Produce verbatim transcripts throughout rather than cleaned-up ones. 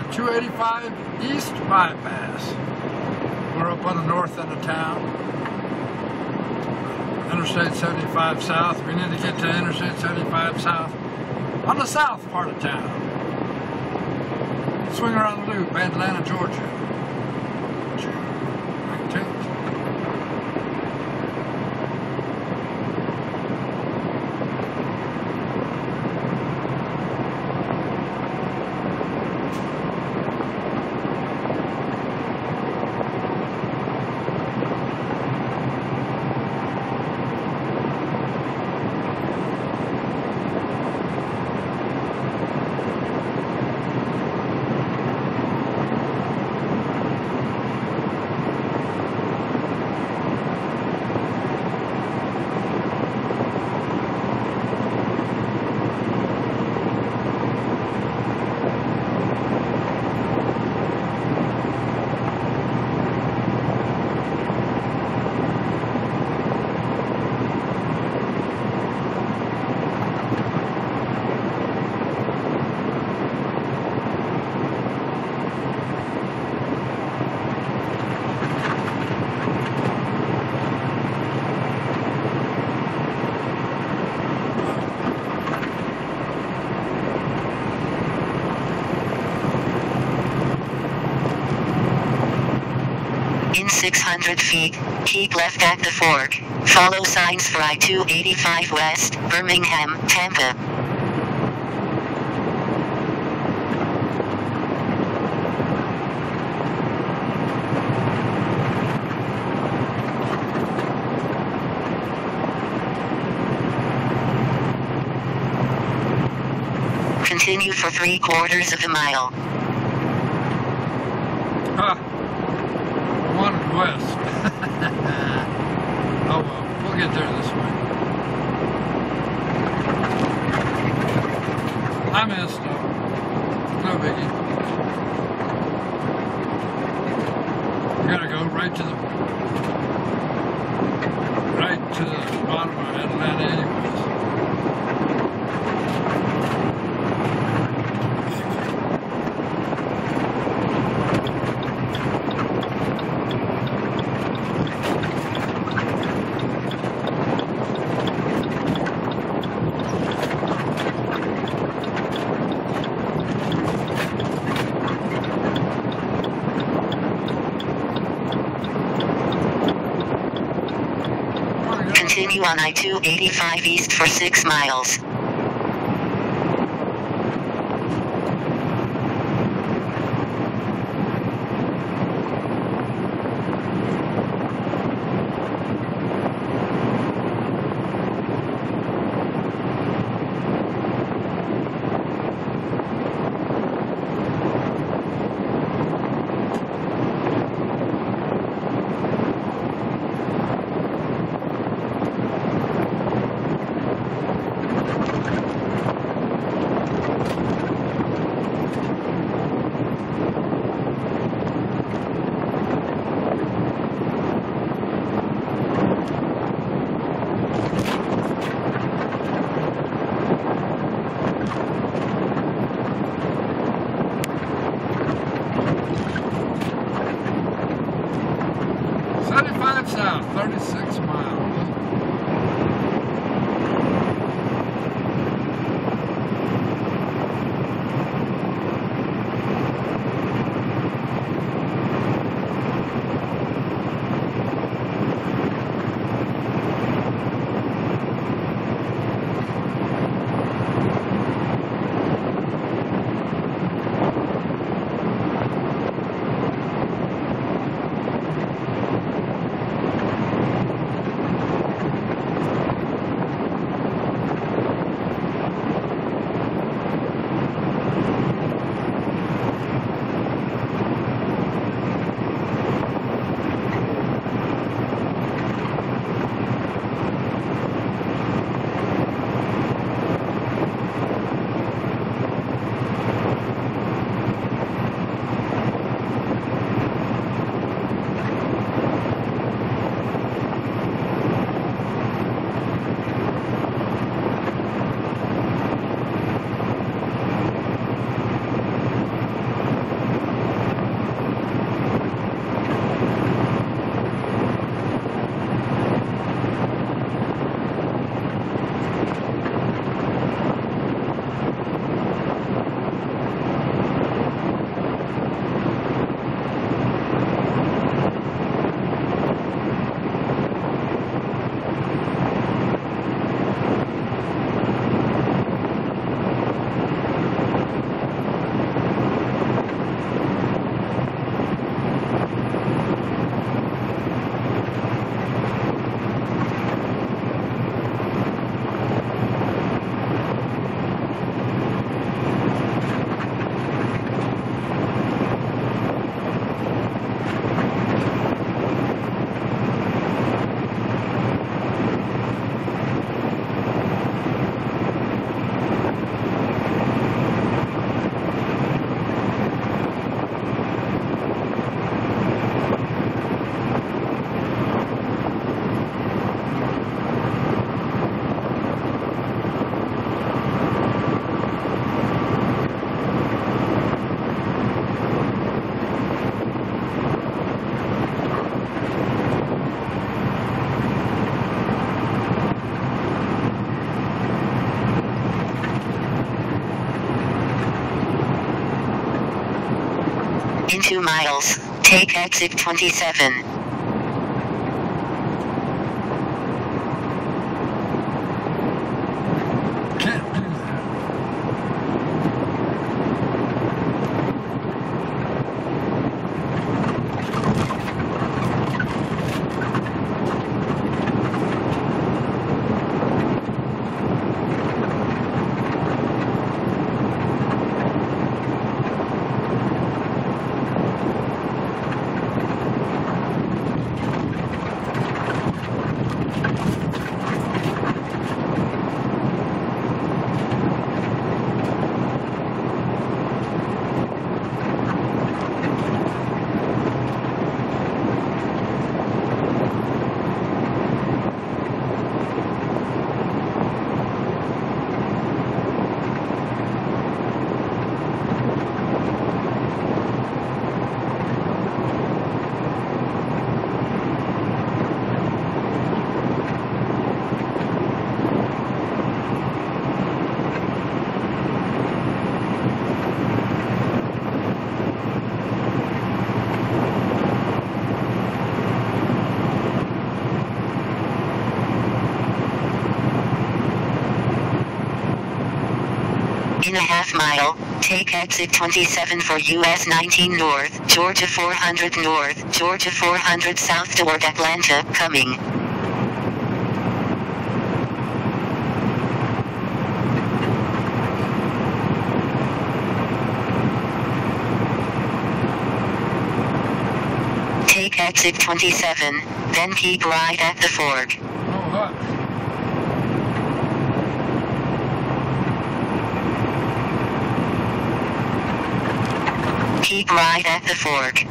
two eighty-five East Bypass. We're up on the north end of town. Interstate seventy-five South. We need to get to Interstate seventy-five South on the south part of town. Swing around the loop, Atlanta, Georgia. June nineteenth. In six hundred feet, keep left at the fork. Follow signs for I two eighty-five West, Birmingham, Tampa. Continue for three quarters of a mile. Huh. Wanted west. Oh well, we'll get there this way. I missed though. No biggie. We gotta go right to the right to the bottom of Atlanta anyways. Continue on I two eighty-five East for six miles. seventy-five South, thirty-six miles. In two miles, take exit twenty-seven. Can't do that. In a half mile, take exit twenty-seven for U S nineteen North, Georgia four hundred North, Georgia four hundred South toward Atlanta, coming. Take exit twenty-seven, then keep right at the fork. Oh, what? Keep right at the fork.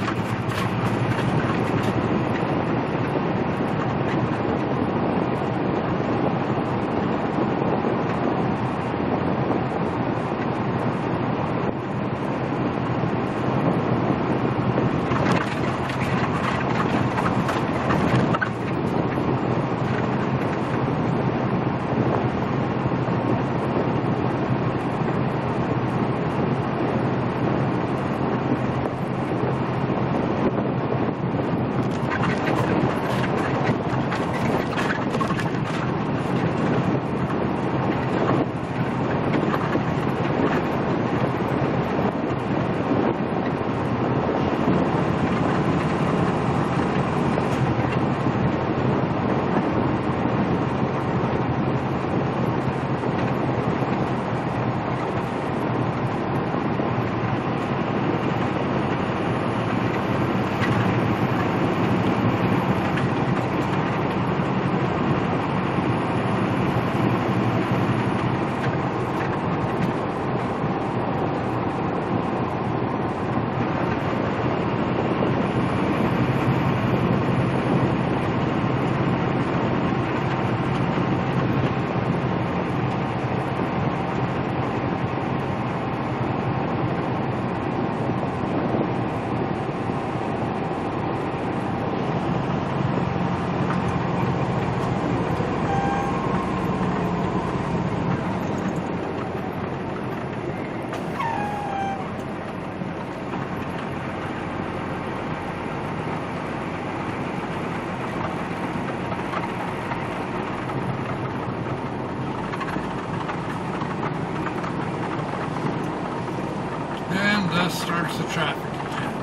Thus starts the traffic again.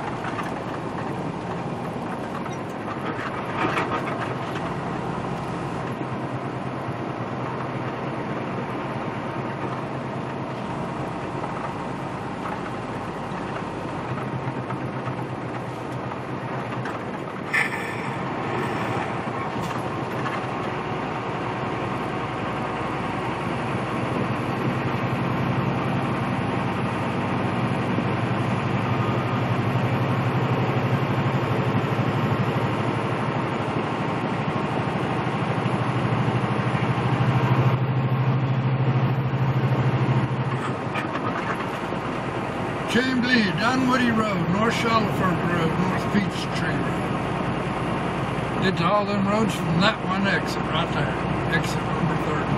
Chamblee, Dunwoody Road, North Shuttleworth Road, North Peachtree Road. Did all them roads from that one exit right there. Exit number thirty.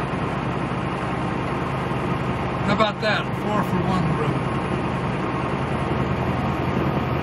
How about that? Four for one road.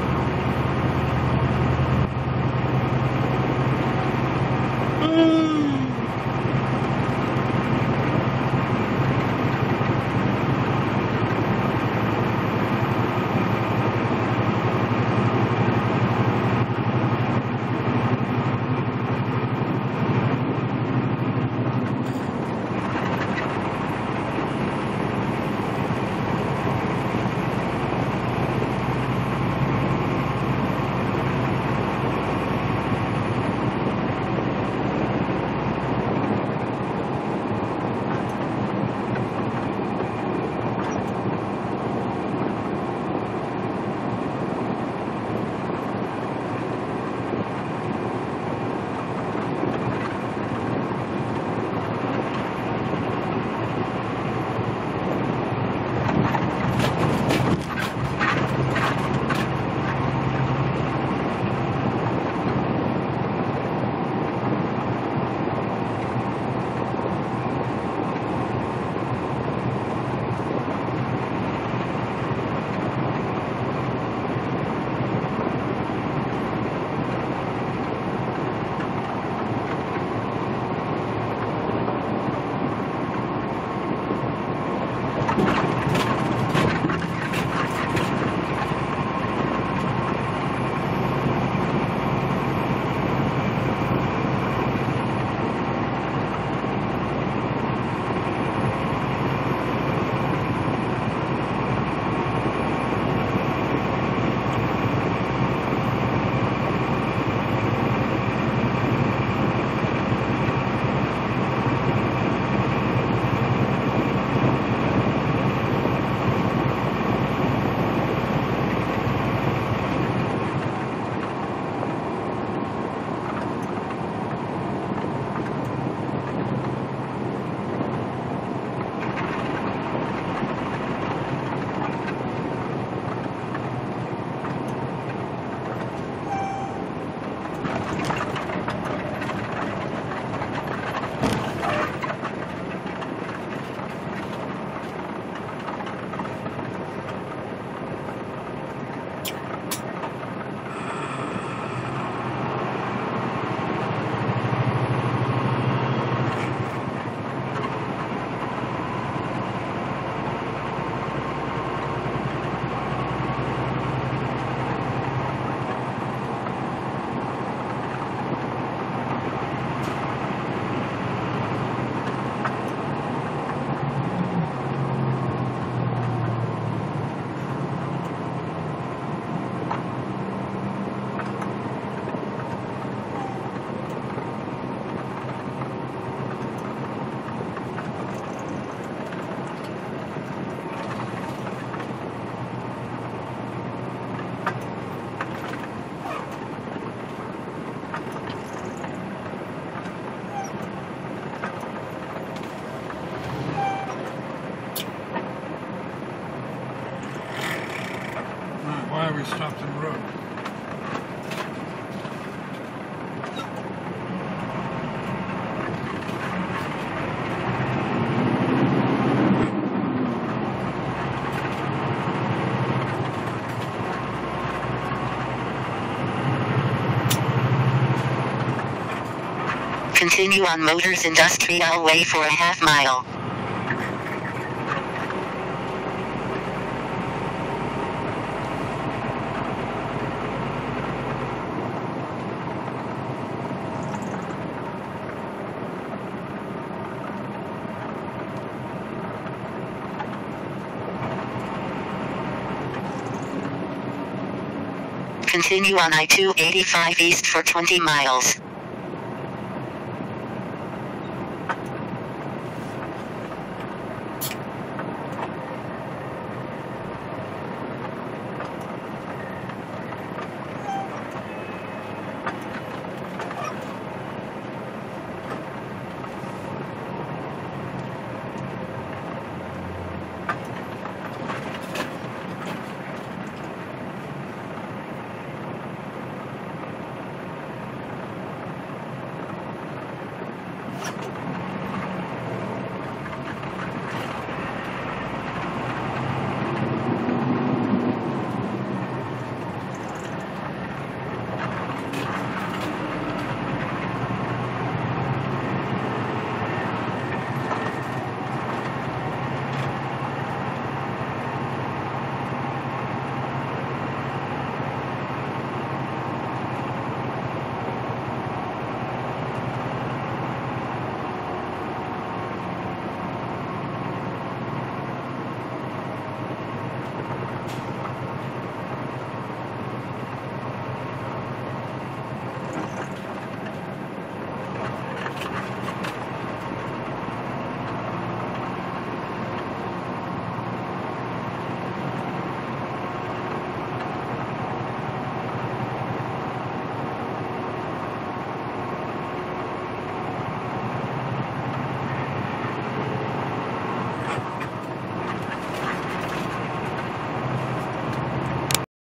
we stopped in the road. Continue on Motors Industrial Way for a half mile. Continue on I two eighty-five east for twenty miles.